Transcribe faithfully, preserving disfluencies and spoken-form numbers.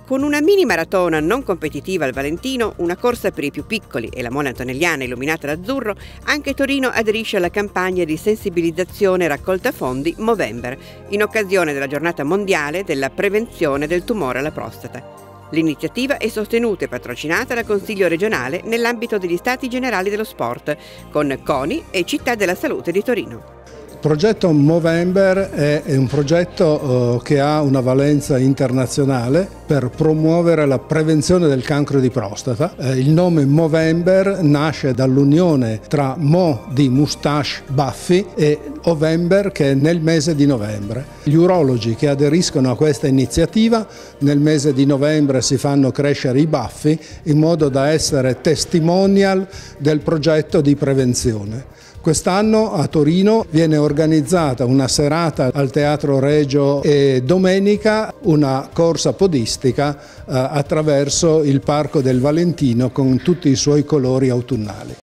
Con una mini maratona non competitiva al Valentino, una corsa per i più piccoli e la Mole Antonelliana illuminata d'azzurro, anche Torino aderisce alla campagna di sensibilizzazione e raccolta fondi Movember, in occasione della giornata mondiale della prevenzione del tumore alla prostata. L'iniziativa è sostenuta e patrocinata dal Consiglio regionale nell'ambito degli Stati Generali dello Sport, con CONI e Città della Salute di Torino. Il progetto Movember è un progetto che ha una valenza internazionale per promuovere la prevenzione del cancro di prostata. Il nome Movember nasce dall'unione tra Mo di moustache baffi e Ovember, che è nel mese di novembre. Gli urologi che aderiscono a questa iniziativa nel mese di novembre si fanno crescere i baffi in modo da essere testimonial del progetto di prevenzione. Quest'anno a Torino viene organizzata una serata al Teatro Regio e domenica una corsa podistica eh, attraverso il Parco del Valentino con tutti i suoi colori autunnali.